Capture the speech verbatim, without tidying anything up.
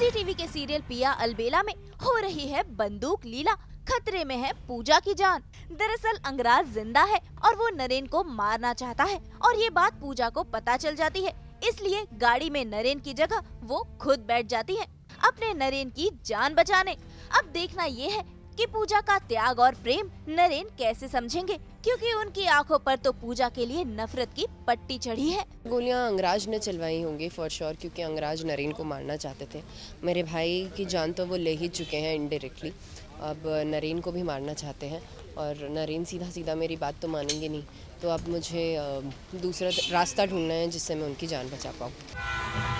जी TV के serial पिया अलबेला में हो रही है बंदूक लीला, खतरे में है पूजा की जान। दरअसल अंगराज जिंदा है और वो नरेन को मारना चाहता है और ये बात पूजा को पता चल जाती है, इसलिए गाड़ी में नरेन की जगह वो खुद बैठ जाती है अपने नरेन की जान बचाने। अब देखना ये है कि पूजा का त्याग और प्रेम नरेन कैसे समझेंगे, क्योंकि उनकी आंखों पर तो पूजा के लिए नफरत की पट्टी चढ़ी है। गोलियां अंगराज ने चलवाई होंगी फॉर श्योर, क्योंकि अंगराज नरेन को मारना चाहते थे। मेरे भाई की जान तो वो ले ही चुके हैं इनडायरेक्टली, अब नरेन को भी मारना चाहते हैं और नरेन सीधा सीधा मेरी बात तो मानेंगे नहीं, तो अब मुझे दूसरा रास्ता ढूंढना है जिससे मैं उनकी जान बचा पाऊँ।